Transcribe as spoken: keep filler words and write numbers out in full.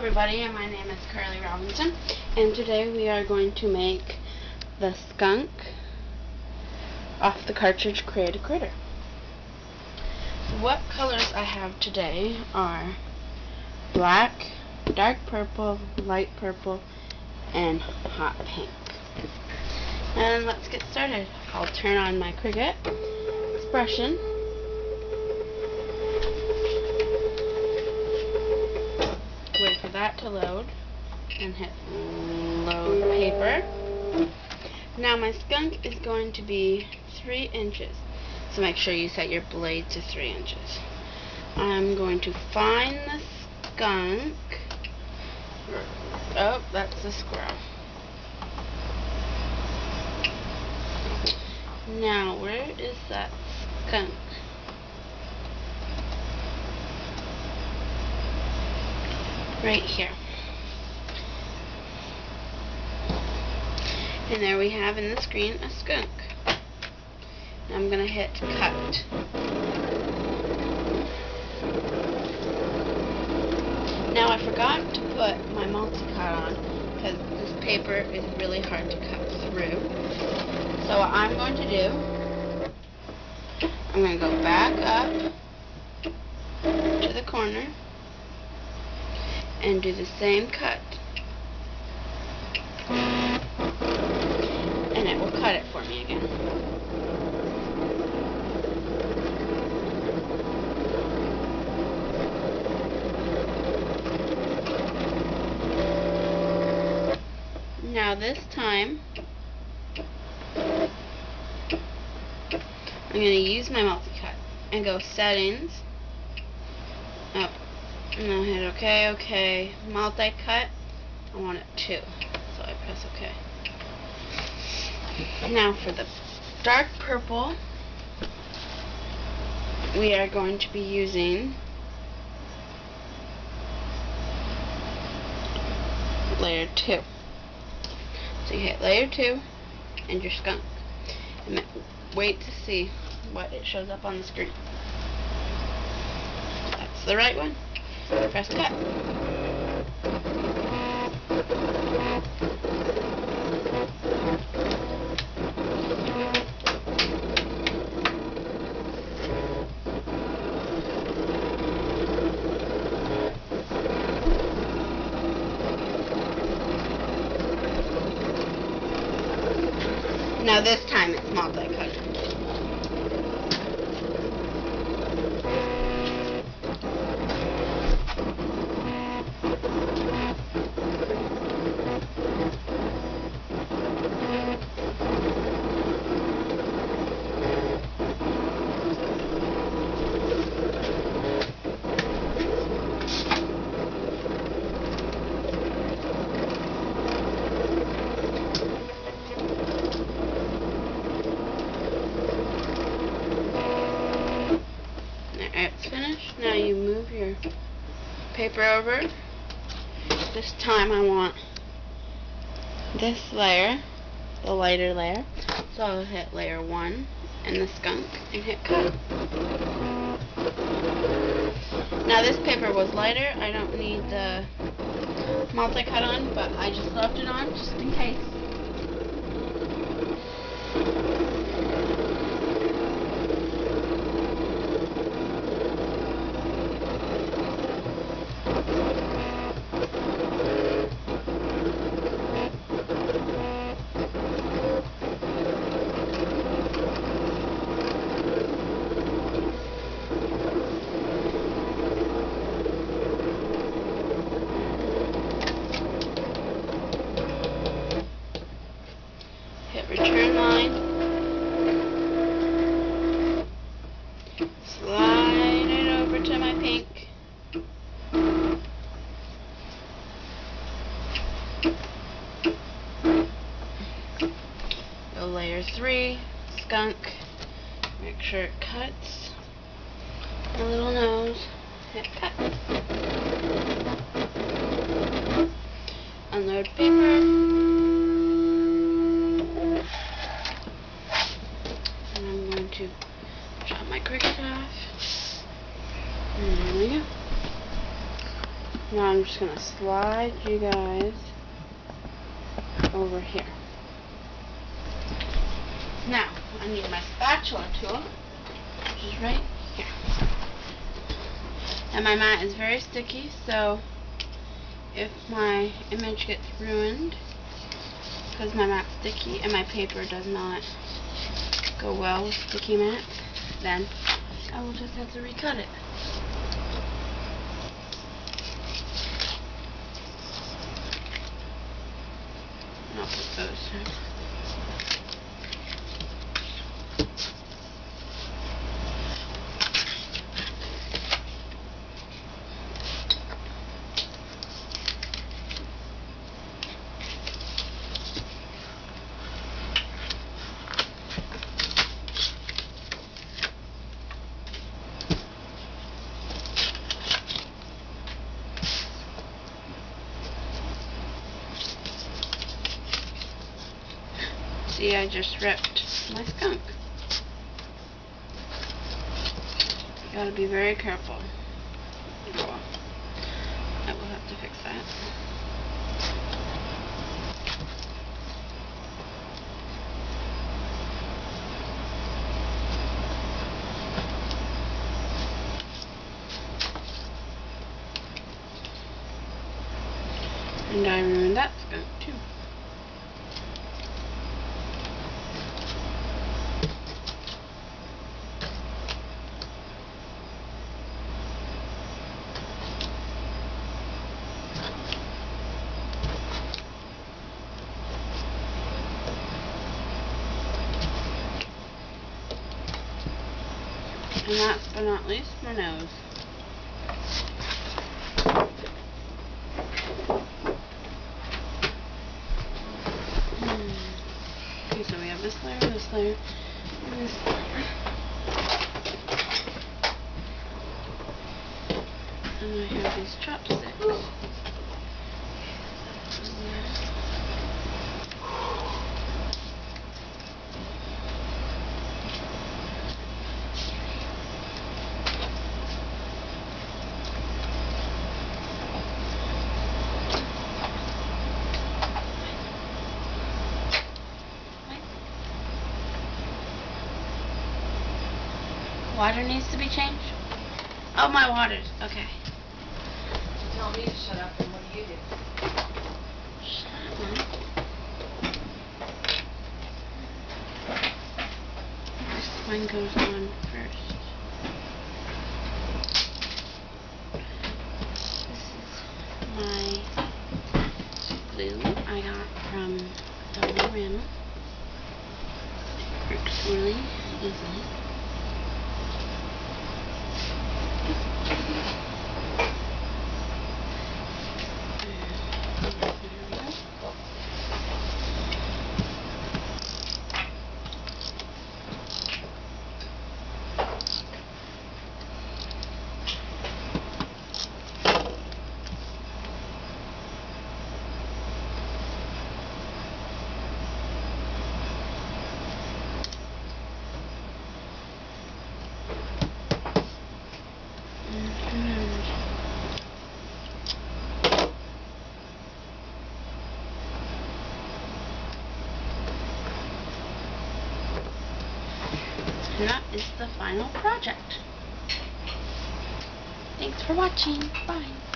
everybody, and my name is Carly Robinson, and today we are going to make the skunk off the cartridge Create a Critter. What colors I have today are black, dark purple, light purple, and hot pink. And let's get started. I'll turn on my Cricut expression. Wait for that to load and hit load paper. Now my skunk is going to be three inches, so make sure you set your blade to three inches. I'm going to find the skunk. Oh, that's the squirrel. Now where is that skunk? Right here. And there we have in the screen a skunk. Now I'm going to hit cut. Now I forgot to put my multi-cut on because this paper is really hard to cut through. So what I'm going to do, I'm going to go back up to the corner and do the same cut, and it will cut it for me again. Now this time I'm going to use my multi-cut and go settings. Oh. And I'll hit OK, OK, multi-cut. I want it two, so I press OK. Now for the dark purple, we are going to be using layer two. So you hit layer two and your skunk, and then wait to see what it shows up on the screen. That's the right one. Press cut. Now this time it's multi-cut. It's finished. Now you move your paper over. This time I want this layer, the lighter layer. So I'll hit layer one and the skunk and hit cut. Now this paper was lighter. I don't need the multi-cut on, but I just left it on just in case. Return line, slide it over to my pink, go layer three, skunk, make sure it cuts, a little nose, hit cut, unload paper. To drop my Cricut off. And there we go. Now I'm just going to slide you guys over here. Now, I need my spatula tool, which is right here. And my mat is very sticky, so if my image gets ruined because my mat's sticky and my paper does not go well with sticky mats, then I will just have to recut it. And I'll put those in. See, I just ripped my skunk. You gotta be very careful. Oh, I will have to fix that. And I ruined that skunk too. And last but not least, my nose. Hmm. Okay, so we have this layer, this layer, and this layer. And I have these chopsticks. Water needs to be changed? Oh, my water's okay. You tell me to shut up, and what do you do? Shut up. This one goes on first. This is my glue I got from Dollarama. It works really easily. And that is the final project. Thanks for watching. Bye.